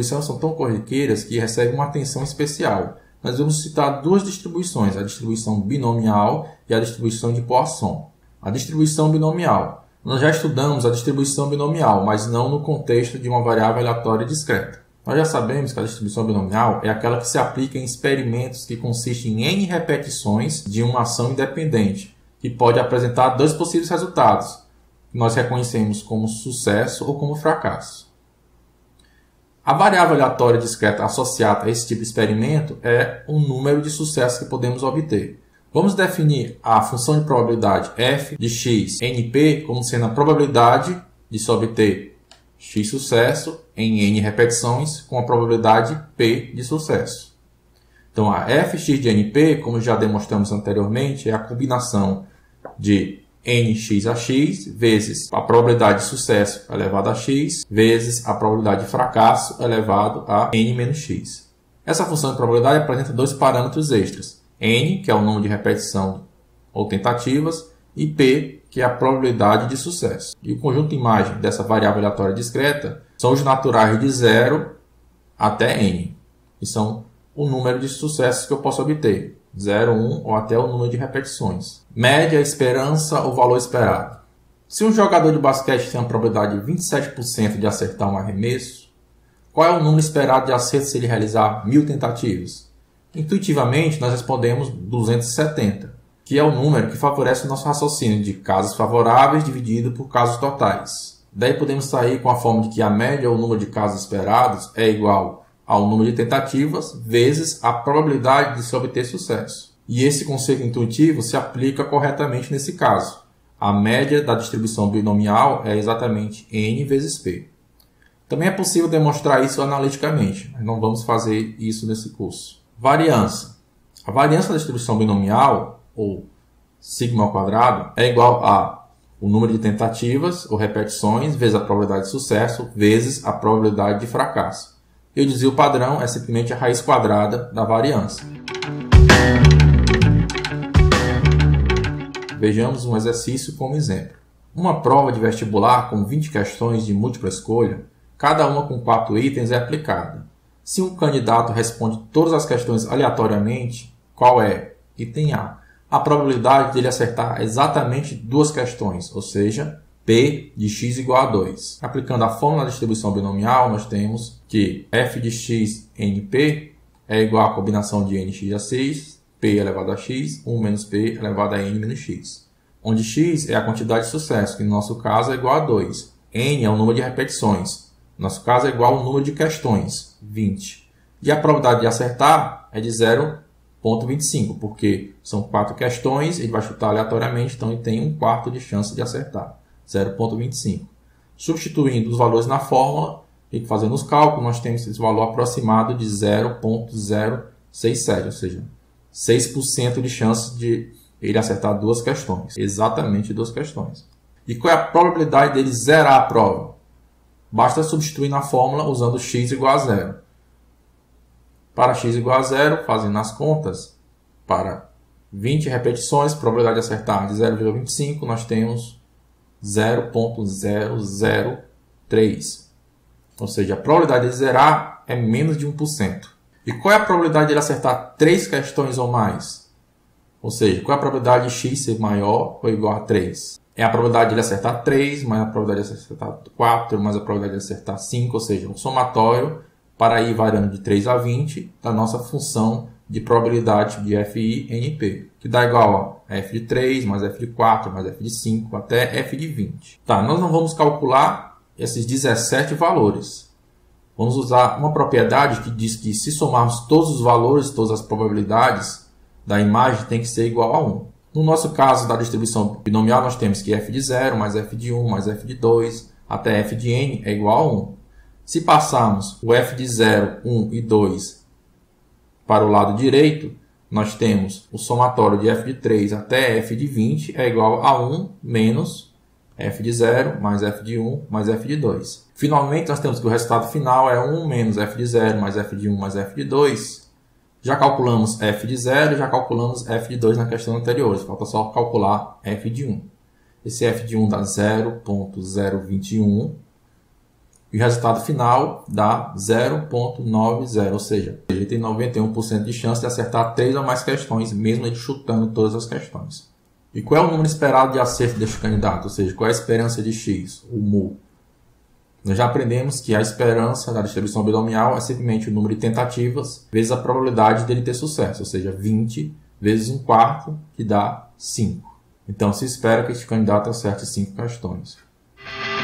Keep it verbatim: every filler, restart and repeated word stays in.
distribuições são tão corriqueiras que recebem uma atenção especial. Nós vamos citar duas distribuições, a distribuição binomial e a distribuição de Poisson. A distribuição binomial. Nós já estudamos a distribuição binomial, mas não no contexto de uma variável aleatória discreta. Nós já sabemos que a distribuição binomial é aquela que se aplica em experimentos que consistem em N repetições de uma ação independente, que pode apresentar dois possíveis resultados, que nós reconhecemos como sucesso ou como fracasso. A variável aleatória discreta associada a esse tipo de experimento é o número de sucessos que podemos obter. Vamos definir a função de probabilidade f de x em P como sendo a probabilidade de se obter x sucesso em n repetições com a probabilidade p de sucesso. Então, a fx de np, como já demonstramos anteriormente, é a combinação de nx a x vezes a probabilidade de sucesso elevado a x vezes a probabilidade de fracasso elevado a n menos x. Essa função de probabilidade apresenta dois parâmetros extras. N, que é o número de repetição ou tentativas, e P, que é a probabilidade de sucesso. E o conjunto de imagem dessa variável aleatória discreta são os naturais de zero até N, que são o número de sucessos que eu posso obter, zero, um ou até o número de repetições. Média, esperança ou valor esperado. Se um jogador de basquete tem a probabilidade de vinte e sete por cento de acertar um arremesso, qual é o número esperado de acerto se ele realizar mil tentativas? Intuitivamente, nós respondemos duzentos e setenta, que é o número que favorece o nosso raciocínio de casos favoráveis dividido por casos totais. Daí podemos sair com a forma de que a média ou o número de casos esperados é igual ao número de tentativas vezes a probabilidade de se obter sucesso. E esse conceito intuitivo se aplica corretamente nesse caso. A média da distribuição binomial é exatamente n vezes p. Também é possível demonstrar isso analiticamente, mas não vamos fazer isso nesse curso. Variância. A variância da distribuição binomial, ou sigma ao quadrado, é igual a o número de tentativas ou repetições vezes a probabilidade de sucesso vezes a probabilidade de fracasso. E o desvio padrão é simplesmente a raiz quadrada da variância. Vejamos um exercício como exemplo. Uma prova de vestibular com vinte questões de múltipla escolha, cada uma com quatro itens, é aplicada. Se um candidato responde todas as questões aleatoriamente, qual é? Item A. A probabilidade dele acertar exatamente duas questões, ou seja, P de x igual a dois. Aplicando a fórmula da distribuição binomial, nós temos que f de x em P é igual à combinação de nx a seis, P elevado a x, um menos P elevado a n menos x. Onde x é a quantidade de sucesso, que no nosso caso é igual a dois. N é o número de repetições. No nosso caso é igual ao número de questões, vinte. E a probabilidade de acertar é de zero vírgula vinte e cinco, porque são quatro questões, ele vai chutar aleatoriamente, então ele tem um quarto de chance de acertar, zero vírgula vinte e cinco. Substituindo os valores na fórmula e fazendo os cálculos, nós temos esse valor aproximado de zero vírgula zero seis sete, ou seja, seis por cento de chance de ele acertar duas questões, exatamente duas questões. E qual é a probabilidade dele zerar a prova? Basta substituir na fórmula usando x igual a zero. Para x igual a zero, fazendo as contas, para vinte repetições, probabilidade de acertar de zero vírgula vinte e cinco, nós temos zero vírgula zero zero três. Ou seja, a probabilidade de zerar é menos de um por cento. E qual é a probabilidade de ele acertar três questões ou mais? Ou seja, qual é a probabilidade de x ser maior ou igual a três? É a probabilidade de ele acertar três, mais a probabilidade de acertar quatro, mais a probabilidade de acertar cinco, ou seja, um somatório para ir variando de três a vinte da nossa função de probabilidade de fi em P, que dá igual a f de três, mais f de quatro, mais f de cinco, até f de vinte. Tá, nós não vamos calcular esses dezessete valores. Vamos usar uma propriedade que diz que se somarmos todos os valores, todas as probabilidades da imagem, tem que ser igual a um. No nosso caso da distribuição binomial, nós temos que f de zero mais f de um mais f de dois até f de n é igual a um. Se passarmos o f de zero, um e dois para o lado direito, nós temos o somatório de f de três até f de vinte é igual a um menos f de zero mais f de um mais f de dois. Finalmente, nós temos que o resultado final é um menos f de zero mais f de um mais f de dois. Já calculamos f de zero, já calculamos f de dois na questão anterior. Falta só calcular f de um. Esse f de um dá zero vírgula zero vinte e um E o resultado final dá zero vírgula noventa, ou seja, ele tem noventa e um por cento de chance de acertar três ou mais questões, mesmo ele chutando todas as questões. E qual é o número esperado de acerto deste candidato? Ou seja, qual é a esperança de X, o mu? Nós já aprendemos que a esperança da distribuição binomial é simplesmente o número de tentativas vezes a probabilidade dele ter sucesso, ou seja, vinte vezes um quarto, que dá cinco. Então se espera que este candidato acerte cinco questões.